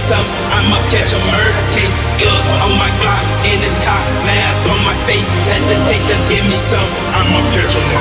some. I'ma catch a murder case. On my block, in this car, mask on my face. Hesitate to give me some. I'ma catch a